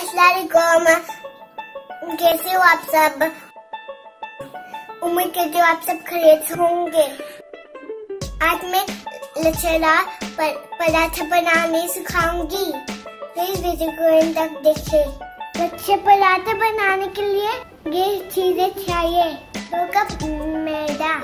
अस्सलाम वालेकुम। कैसे हो आप सब? उम्मीद करती हूँ आप सब खैरियत से होंगे। आज मैं लच्छा पराठा बनाने सिखाऊंगी। प्लीज वीडियो को एंड तक देखें। लच्छा पराठा बनाने के लिए ये चीजें चाहिए। 2 कप मैदा,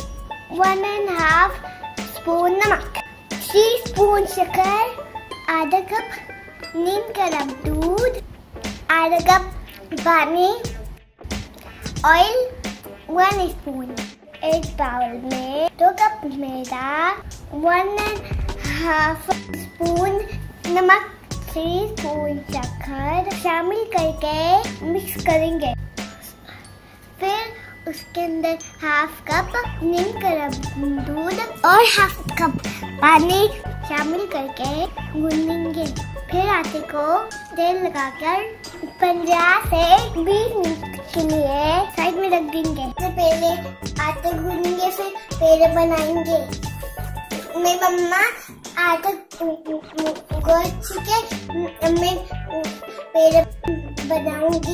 1½ स्पून नमक, 3 स्पून शक्कर, आधा कप नीम का रब दूध, आधा कप पानी, ऑयल 1 स्पून। एक बाउल में 2 कप मैदा, 1½ स्पून नमक, 3 स्पून शक्कर शामिल करके मिक्स करेंगे। फिर उसके अंदर 1/2 कप नीम का दूध और 1/2 कप पानी शामिल करके गूंदेंगे। फिर आटे को तेल लगाकर 15 से 20 मिनट के लिए साइड में रख देंगे। सबसे पहले आटे गूंदेंगे, फिर पेड़े बनाएंगे। मेरी मम्मा आटा गूंद चुके, मैं पेड़े बनाऊंगी।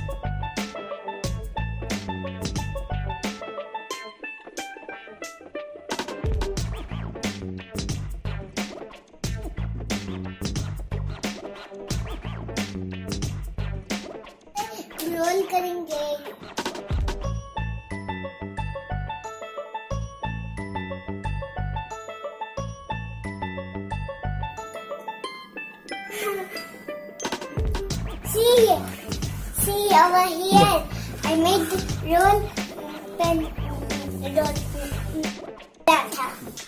रोल करेंगे। See over here. I made the roll pen roll paratha.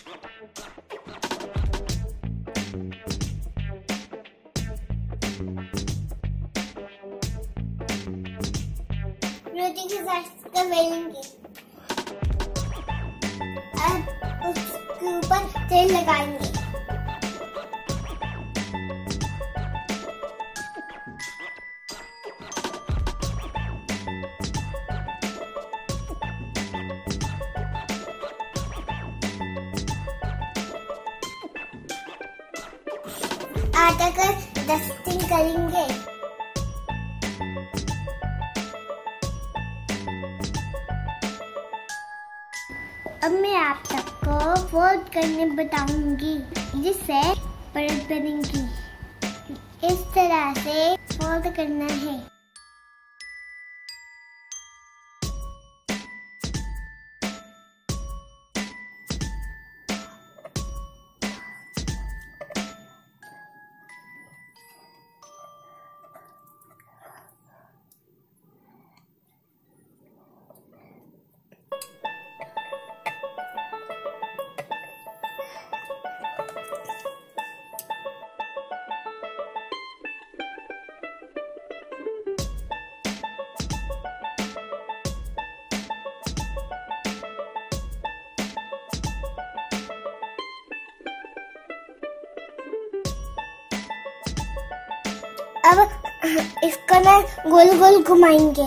रोटी के साथ का बेलेंगे। अब उसके ऊपर तेल लगाएंगे। आटा का डस्टिंग करेंगे। अब मैं आप सबको फोल्ड करने बताऊंगी, जिससे परत बनेगी। इस तरह से फोल्ड करना है। अब इसको ना गोल गोल घुमाएंगे।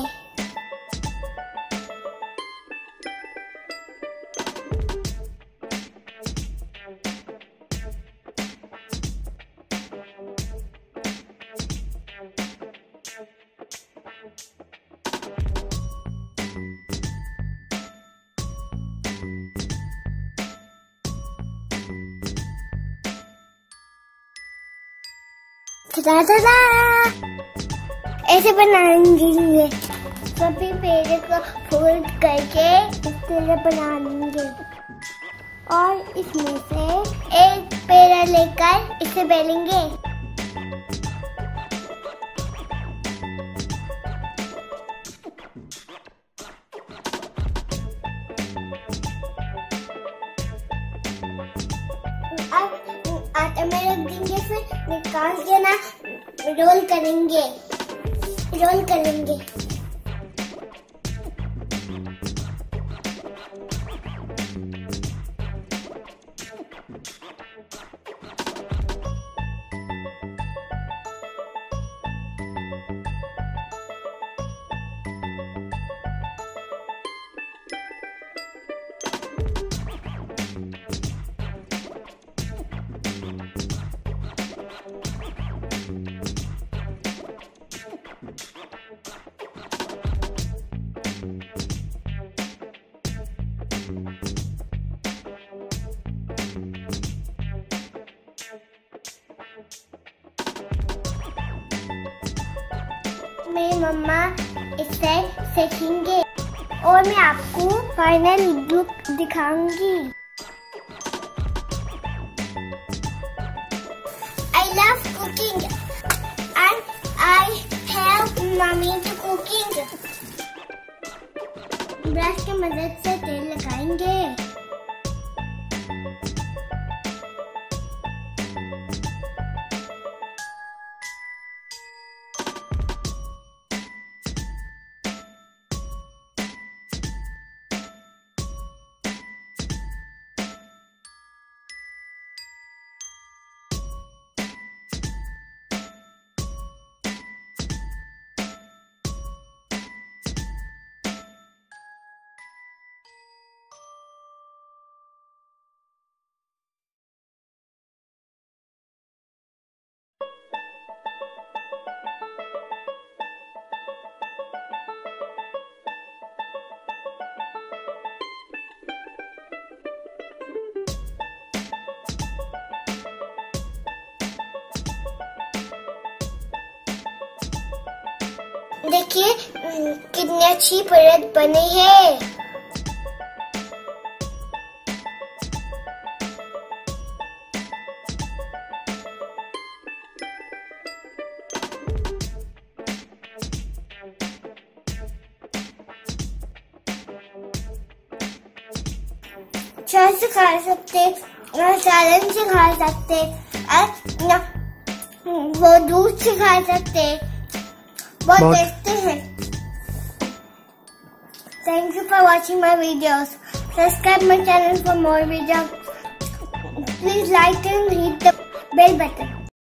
ऐसे बनाएंगे। सभी पेड़े को फोल्ड करके इस तरह बना लेंगे और इसमें से एक पेड़ा लेकर इसे बेलेंगे। अब आटा में रख देंगे, फिर निकाल के ना रोल करेंगे। मेरी मम्मा इससे सीखेंगे और मैं आपको फाइनल लुक दिखाऊंगी। I love cooking and I help mommy to cooking. Brush की मदद से तेल लगाएंगे। देखिए कितनी अच्छी परत बनी है। चाय से खा सकते और सालन से खा सकते और वो दूध से खा सकते। बहुत टेस्टी है। Thank you for watching my videos. Subscribe my channel for more videos. Please like and hit the bell button.